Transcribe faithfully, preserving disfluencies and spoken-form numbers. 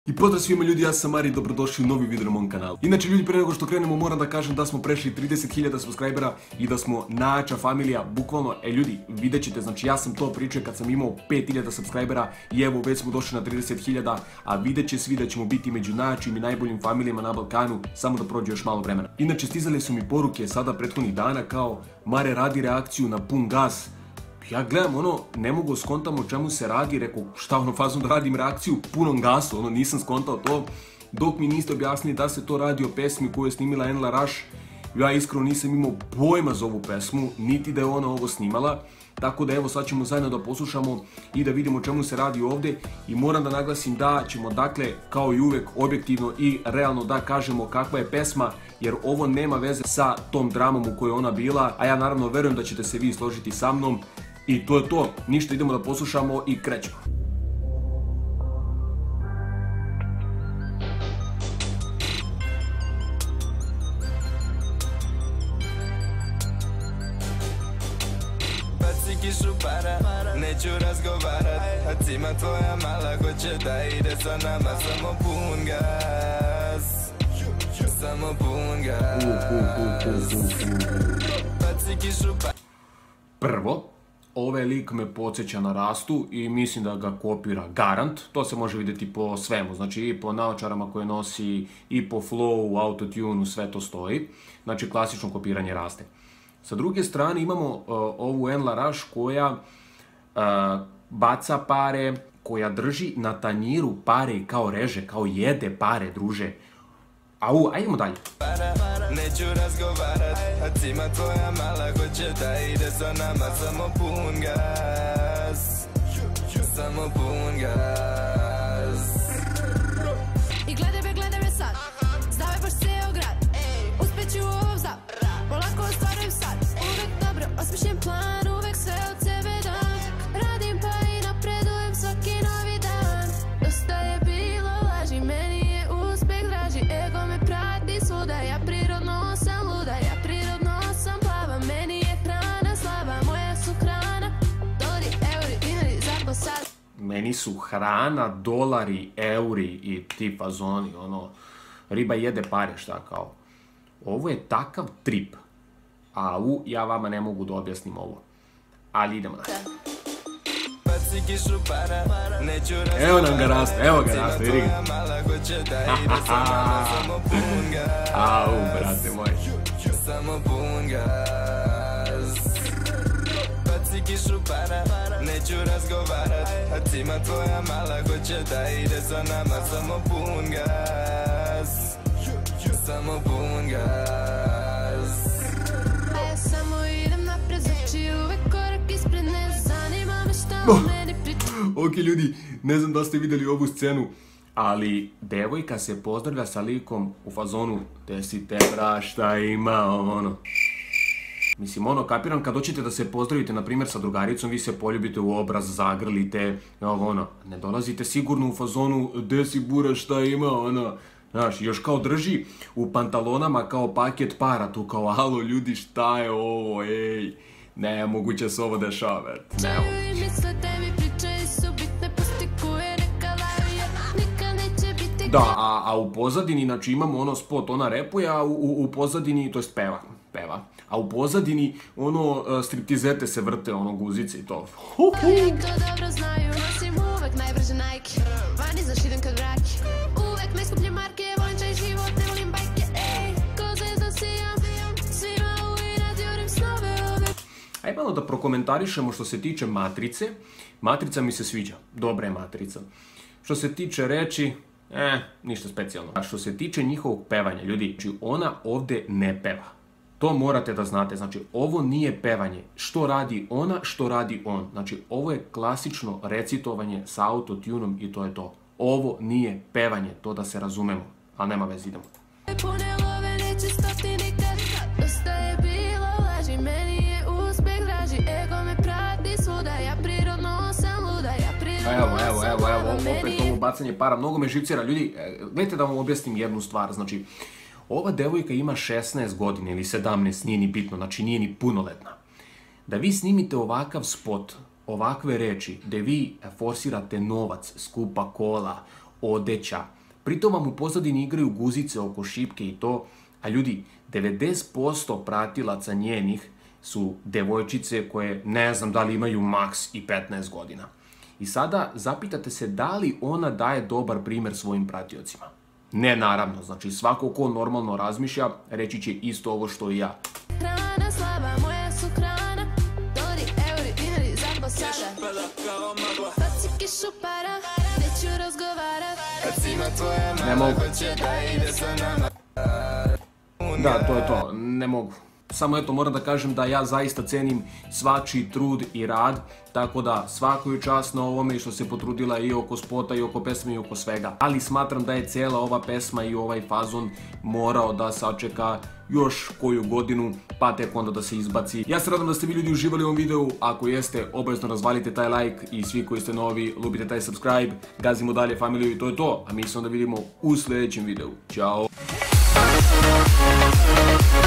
I pozdrav svima ljudi, ja sam Mari i dobrodošli u novi video na mom kanalu. Inače ljudi, pre nego što krenemo moram da kažem da smo prešli trideset hiljada subscribera i da smo najjača familija, bukvalno, e ljudi, vidjet ćete, znači ja sam to pričao kad sam imao pet hiljada subscribera i evo već smo došli na trideset hiljada, a vidjet će svi da ćemo biti među najjačim i najboljim familijama na Balkanu, samo da prođe još malo vremena. Inače stizale su mi poruke sada prethodnih dana kao Mare radi reakciju na pun gas. Ja gledam ono, ne mogu skontam o čemu se radi, rekao šta ono fazom da radim reakciju punom gasu, ono nisam skontao to, dok mi niste objasnili da se to radi o pesmi koju je snimila Enla Rush, ja iskreno nisam imao pojma za ovu pesmu, niti da je ona ovo snimala, tako da evo sad ćemo zajedno da poslušamo i da vidimo o čemu se radi ovdje i moram da naglasim da ćemo dakle kao i uvek objektivno i realno da kažemo kakva je pesma, jer ovo nema veze sa tom dramom u kojoj ona bila, a ja naravno verujem da ćete se vi složiti sa mnom. I to je to, ništa, idemo da poslušamo i krećemo. Baci kišu para, neću razgovarat, a cima tvoja mala hoće da ide sa nama, samo pun gas, samo pun gas. Baci kišu para. Prvo, ovaj lik me podsjeća na Rastu i mislim da ga kopira garant, to se može vidjeti po svemu, znači i po naočarama koje nosi, i po flowu, autotune, sve to stoji, znači klasično kopiranje Raste. Sa druge strane imamo uh, ovu Enla Rush koja uh, baca pare, koja drži na tanjiru pare i kao reže, kao jede pare, druže. Au, ajdemo dalje. Neću razgovarat, a cima tvoja mala hoće da ide sa nama, samo pun gas, samo pun gas. I gledaj me, gledaj me sad, zdave baš ceo grad, uspjet ću u ovom zap, polako ostvarujem sad, uvek dobro, osmišljen plan, uvek sve od sebe dam, radim pa i napredujem svaki novi dan, dosta je bilo laži, meni je uspeh draži, ego me prati svuda, ja prirodno sam luda, ja prirodno sam plava, meni je hrana slava, moja su hrana, dolari, euri, dinari, zato sad. Meni su hrana, dolari, euri i ti fazoni, ono, riba jede pare, šta kao. Ovo je takav trip, au, ja vama ne mogu da objasnim ovo, ali idemo da. Evo nam ga Rasta, evo ga Rasta, vidi ga. Au, brate moj. Samo pun gas. Baci kišu para, neću razgovarat, a cima tvoja mala hoće da ide sa nama, samo pun gas, samo pun gas. A ja samo idem napred, znači uvek korak ispred, ne zanima me šta o meni priča. Ok ljudi, ne znam da ste vidjeli ovu scenu, ali devojka se pozdravlja sa likom u fazonu "Te si te bra, šta ima", ono. Mislim, ono, kapiram kad hoćete da se pozdravite, na primjer, sa drugaricom, vi se poljubite u obraz, zagrlite, ono, ne dolazite sigurno u fazonu "De si bura, šta ima", ono. Znaš, još kao drži u pantalonama kao paket para, tu kao "Alo ljudi, šta je ovo, ej, nemoguće se ovo dešava", nemo. Da, a, a u pozadini, znači imamo ono spot, ona repuje, a u, u, u pozadini, to jest peva, peva, a u pozadini ono striptizete se vrte, ono guzice i to. Hu, hu. To dobro znaju, nosim uvek najbrže Nike, vani zašidem kad vraki, uvek najskuplje marke, volim čaj život, ne volim bajke, ej, ko zvezda sijam, svima u inat jurim snove ove. Ajde malo da prokomentarišemo što se tiče Matrice. Matrica mi se sviđa, dobra je Matrica. Što se tiče reči, eh, ništa specijalno. A što se tiče njihovog pevanja, ljudi, znači ona ovdje ne peva. To morate da znate, znači ovo nije pevanje. Što radi ona, što radi on. Znači ovo je klasično recitovanje sa autotunom i to je to. Ovo nije pevanje, to da se razumemo. Ali nema veze, idemo. Pune love, neće stati nikad, dosta je bilo laži, meni je uspeh draži, ego me prati svuda, ja prirodno sam luda, ja prirodno Evo, evo, sam evo, plava, evo, meni opet je... ovo bacanje para, mnogo me živcira. Ljudi, gledajte da vam objasnim jednu stvar, znači, ova devojka ima šesnaest godina ili sedamnaest, nije ni bitno, znači nije ni punoletna. Da vi snimite ovakav spot, ovakve reči, gde vi forsirate novac, skupa kola, odeća. Pritom vam u pozadini igraju guzice oko šipke i to, a ljudi, devedeset posto pratilaca njenih su devojčice koje ne znam da li imaju maks i petnaest godina. I sada zapitate se da li ona daje dobar primjer svojim pratiocima. Ne, naravno, znači svako ko normalno razmišlja reći će isto ovo što i ja. Hrana slaba, moja su hrana, dori, euri, dinari, za posada. Baci kišu para, neću razgovarat. Kad cima tvoja Ne mala mogu. hoće da ide sa nama. Da, to je to, ne mogu. Samo eto, moram da kažem da ja zaista cenim svačiji trud i rad, tako da svako je čast na ovome što se potrudila i oko spota i oko pesme i oko svega. Ali smatram da je cijela ova pesma i ovaj fazon morao da sačeka još koju godinu, pa tek onda da se izbaci. Ja se radam da ste vi ljudi uživali u ovom videu, ako jeste, obavezno razvalite taj like i svi koji ste novi, lupite taj subscribe, gazimo dalje familiju i to je to, a mi se onda vidimo u sljedećem videu. Ćao!